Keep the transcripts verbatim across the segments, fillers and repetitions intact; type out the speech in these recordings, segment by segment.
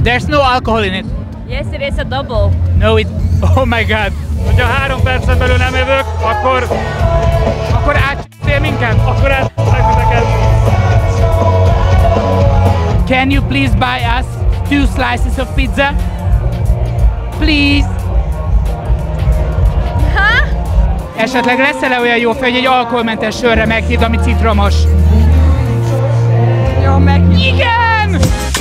There's no alcohol in it. Yes, it is a double. No, it... Oh my god. Hogyha három percen belül nem jövök, akkor... Akkor átcsél minket? Akkor átcsél neked. Can you please buy us two slices of pizza? Please. Ha? Esetleg lesz-e olyan jó fej, hogy egy alkoholmentes sörre meghívd, ami citromos? Jó, meghívd. Igen!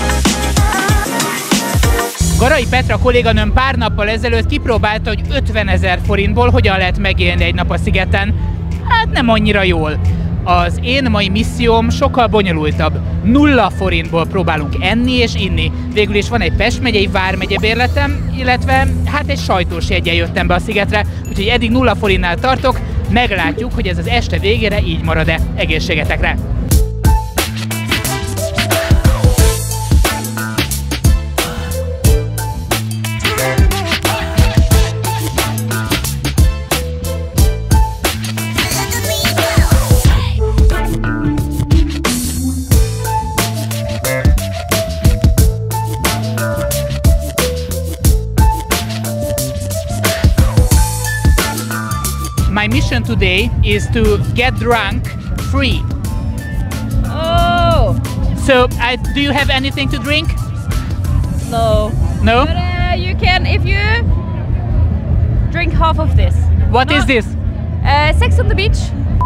Garai Petra kolléganőm pár nappal ezelőtt kipróbálta, hogy ötvenezer forintból hogyan lehet megélni egy nap a szigeten. Hát nem annyira jól. Az én mai misszióm sokkal bonyolultabb. Nulla forintból próbálunk enni és inni. Végül is van egy Pest megyei vármegye bérletem, illetve hát egy sajtós jeggyel jöttem be a szigetre, úgyhogy eddig nulla forintnál tartok. Meglátjuk, hogy ez az este végére így marad-e. Egészségetekre! My mission today is to get drunk free. Oh! So, I, do you have anything to drink? No. No? But uh, you can, if you drink half of this. What No. is this? Uh, Sex on the Beach.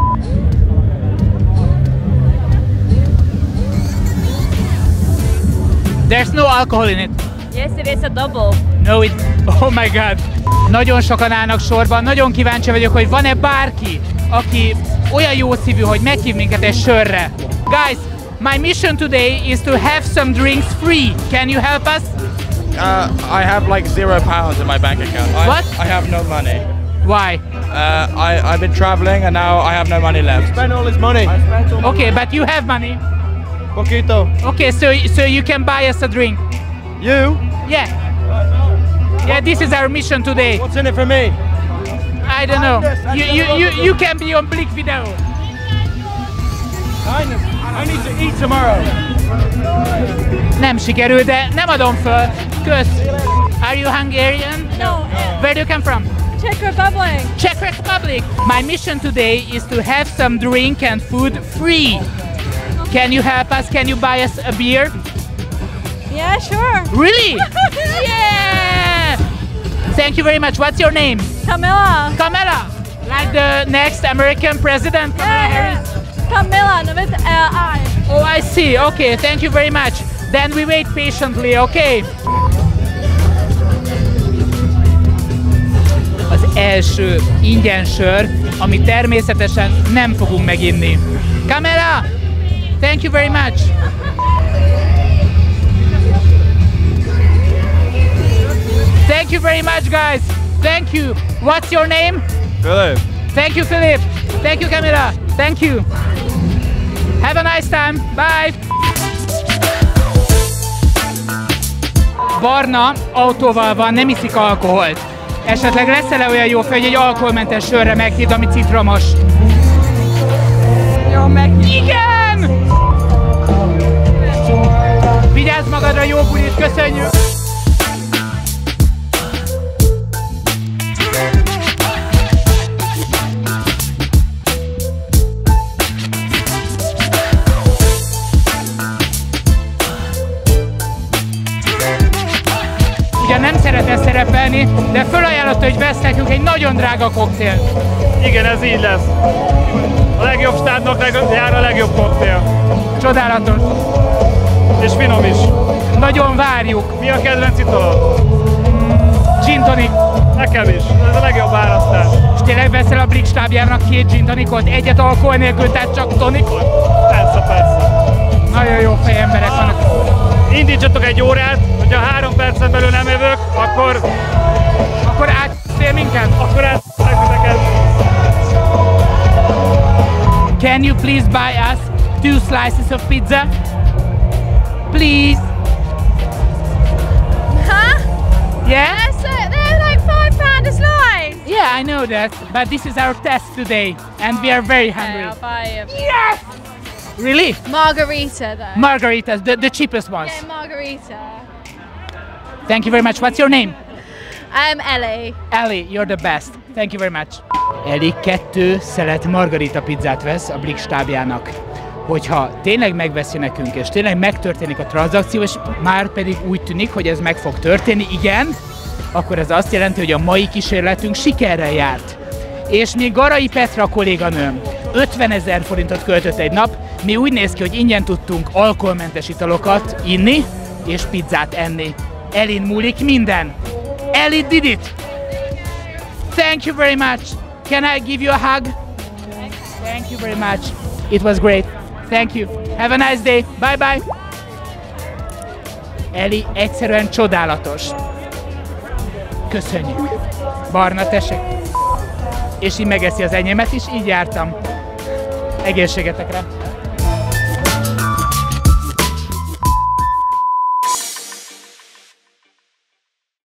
There's no alcohol in it. Yes, it is a double. No, it... Oh my god! Nagyon sokan állnak sorban, nagyon kíváncsi vagyok, hogy van-e bárki, aki olyan jó szívű, hogy meghív minket egy sörre. Guys, my mission today is to have some drinks free. Can you help us? Uh, I have like zero pounds in my bank account. I, What? I have no money. Why? Uh, I, I've been traveling and now I have no money left. Spend all his money. Okay, but you have money. Poquito. Okay, so so you can buy us a drink. You? Yeah. Yeah, this is our mission today. What's in it for me? I don't know. You you you, you can be on Blick Video. Kindness. I need to eat tomorrow. Nem sikerül, de nem adom föl. Kösz. Are you Hungarian? No. Where do you come from? Czech Republic. Czech Republic. My mission today is to have some drink and food free. Can you help us? Can you buy us a beer? Yeah, sure. Really? Yeah! Thank you very much. What's your name? Camilla. Kamala. Like the next American president, Kamala Harris? Camilla, no, with L I. Oh, I see. Okay, thank you very much. Then we wait patiently, okay? Az első ingyen sör, amit természetesen nem fogunk meginni. Kamala! Thank you very much. Thank you very much, guys. Thank you. What's your name? Philip. Thank you, Philip. Thank you, Camila. Thank you. Have a nice time. Bye. Barna autóval van, nem iszik alkoholt. Esetleg lesz-e olyan jó fej, hogy egy alkoholmentes sörre meghívd, ami citromos? Jó, meghívd. Igen! Vigyázz magadra, jó bulit, köszönjük! Ugyan nem szeretne szerepelni, de fölajánlotta, hogy vesz nekünk egy nagyon drága koktélt. Igen, ez így lesz. A legjobb stábnak jár a legjobb koktél. Csodálatos. És finom is. Nagyon várjuk. Mi a kedvenc italod? Gin tonic. Nekem is. Ez a legjobb választás. És tényleg veszel a Blick stábjának két gin tonicot, egyet alkohol nélkül, tehát csak tonicot? Persze, persze. Nagyon jó fejemberek vannak. Indítsatok egy órát, hogyha három percen belül nem jövök, akkor... Akkor átszél minket? Akkor átszél neked. Can you please buy us two slices of pizza? Please? Huh? Yeah? That's it. They're like five pound a slice. Yeah, I know that, but this is our test today, and we are very Okay, hungry. I'll buy you. Yes! Really? Margarita though. Margaritas, the, the cheapest ones. Yeah, margarita. Thank you very much. What's your name? I'm Ellie. Ellie, you're the best. Thank you very much. Ellie kettő szelet margarita pizzát vesz a Blik stábjának. Hogyha tényleg megveszi nekünk, és tényleg megtörténik a tranzakció, és már pedig úgy tűnik, hogy ez meg fog történni, igen, akkor ez azt jelenti, hogy a mai kísérletünk sikerrel járt. És még Garai Petra kolléganőm ötvenezer forintot költött egy nap, mi úgy néz ki, hogy ingyen tudtunk alkoholmentes italokat inni, és pizzát enni. Elin múlik minden. Ellie did it! Thank you very much. Can I give you a hug? Thank you very much. It was great. Thank you. Have a nice day. Bye bye. Ellie egyszerűen csodálatos. Köszönjük. Barna, tessék. És így megeszi az enyémet is, így jártam. Egészségetekre.